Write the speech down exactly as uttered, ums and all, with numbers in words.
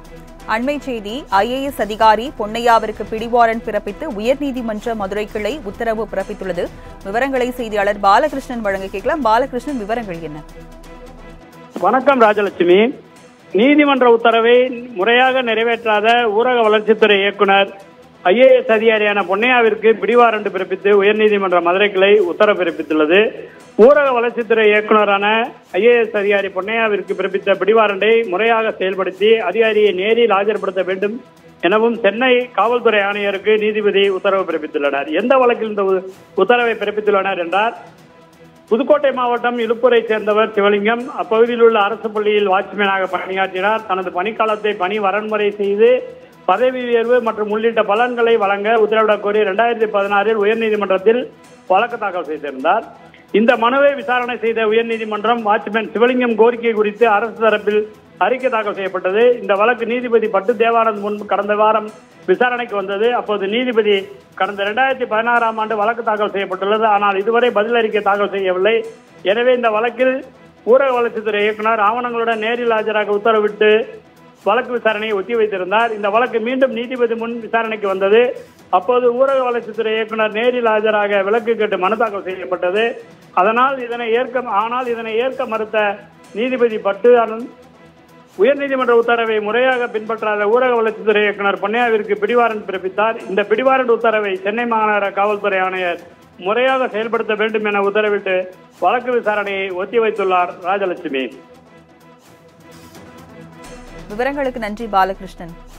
அண்மை செய்தி, ஐ A S அதிகாரி பொன்னையாவிற்கு பிடிவாரண்ட் பிறப்பித்து உயர்நீதிமன்ற மதுரை கிளை உத்தரவு பிறப்பித்துள்ளது. விவரங்களை செய்தியாளர் பாலகிருஷ்ணன் வழங்க கேட்கலாம். பாலகிருஷ்ணன், விவரங்கள் என்ன? வணக்கம் ராஜலட்சுமி. நீதிமன்ற உத்தரவை முறையாக நிறைவேற்றாத ஊரக வளர்ச்சித்துறை இயக்குனர் ஐ ஏ எஸ் அதிகாரியான பொன்னையாவிற்கு பிடிவாரண்ட் பிறப்பித்து உயர்நீதிமன்ற மதுரை கிளை உத்தரவு பிறப்பித்துள்ளது. ஊரக வளர்ச்சித்துறை இயக்குநரான ஐ ஏ எஸ் அதிகாரி பொன்னையாவிற்கு பிறப்பித்த பிடிவாரண்டை முறையாக செயல்படுத்தி அதிகாரியை நேரில் ஆஜர்படுத்த வேண்டும் எனவும் சென்னை காவல்துறை ஆணையருக்கு நீதிபதி உத்தரவு பிறப்பித்துள்ளனர். எந்த வழக்கில் இந்த உத்தரவை பிறப்பித்துள்ளனர் என்றால், புதுக்கோட்டை மாவட்டம் இலுப்பூரை சேர்ந்தவர் சிவலிங்கம் அப்பகுதியில் உள்ள அரசு பள்ளியில் வாட்ச்மேனாக பணியாற்றினார். தனது பணிக்காலத்தை பணி வரன்முறை செய்து பதவி உயர்வு மற்றும் உள்ளிட்ட பலன்களை வழங்க உத்தரவிடக் கோரி இரண்டாயிரத்தி பதினாறில் உயர்நீதிமன்றத்தில் வழக்கு தாக்கல் செய்திருந்தார். இந்த மனுவை விசாரணை செய்த உயர்நீதிமன்றம் வாட்ச்மேன் சிவலிங்கம் கோரிக்கை குறித்து அரசு தரப்பில் அறிக்கை தாக்கல் செய்யப்பட்டது. இந்த வழக்கு நீதிபதி பட்டு தேவானந்த் முன் கடந்த வாரம் விசாரணைக்கு வந்தது. அப்போது நீதிபதி கடந்த இரண்டாயிரத்தி பதினாறாம் ஆண்டு வழக்கு தாக்கல் செய்யப்பட்டுள்ளது. ஆனால் இதுவரை பதில் அறிக்கை தாக்கல் செய்யவில்லை. எனவே இந்த வழக்கில் ஊரக வளர்ச்சித்துறை இயக்குநர் ஆவணங்களுடன் நேரில் ஆஜராக உத்தரவிட்டு வழக்கு விசாரணையை ஒத்தி வைத்திருந்தார். இந்த வழக்கு மீண்டும் நீதிபதி முன் விசாரணைக்கு வந்தது. அப்போது ஊரக வளர்ச்சித்துறை இயக்குநர் நேரில் ஆஜராக விலக்கு கேட்டு மனு தாக்கல் செய்யப்பட்டது. அதனால் இதனை ஏற்க ஆனால் இதனை ஏற்க மறுத்த நீதிபதி பட்டு உயர்நீதிமன்ற உத்தரவை முறையாக பின்பற்றாத ஊரக வளர்ச்சித்துறை இயக்குநர் பொன்னையாவிற்கு பிடிவாரண்ட் பிறப்பித்தார். இந்த பிடிவாரண்ட் உத்தரவை சென்னை மாநகர காவல்துறை ஆணையர் முறையாக செயல்படுத்த வேண்டும் என உத்தரவிட்டு வழக்கு விசாரணையை ஒத்தி வைத்துள்ளார். ராஜலட்சுமி, விவரங்களுக்கு நன்றி பாலகிருஷ்ணன்.